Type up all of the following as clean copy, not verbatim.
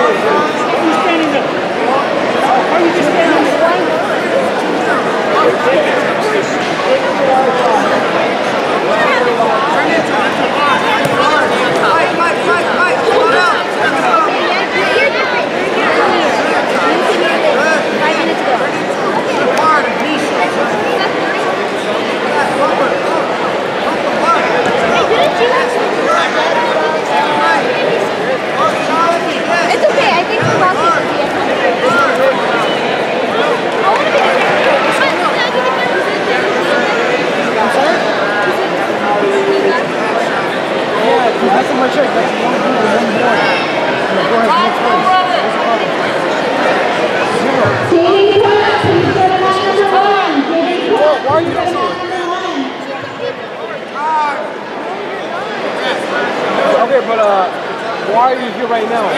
Okay, but why are you here right now?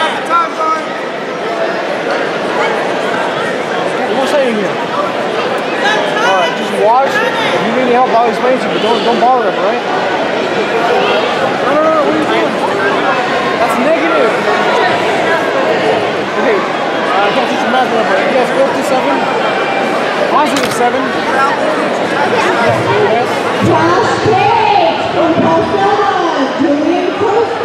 What's saying here? Just watch. If you need any help, I'll explain to you, but don't bother them, right? No, what are you doing? That's negative. Okay, I can't teach you math number. Yes, 57. Positive 7. Yes.